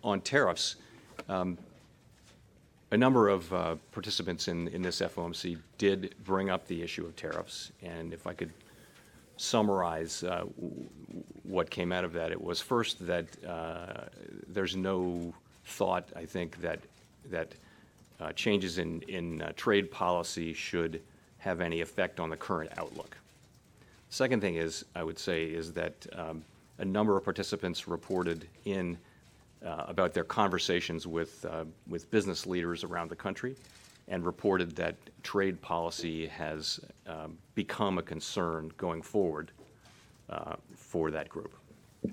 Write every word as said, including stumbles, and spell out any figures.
on tariffs, um, a number of uh, participants in, in this F O M C did bring up the issue of tariffs. And if I could summarize uh, w- what came out of that, it was first that uh, there's no thought, I think, that that uh, changes in, in uh, trade policy should have any effect on the current outlook. Second thing is, I would say, is that um, a number of participants reported in uh, about their conversations with uh, with business leaders around the country, and reported that trade policy has um, become a concern going forward uh, for that group.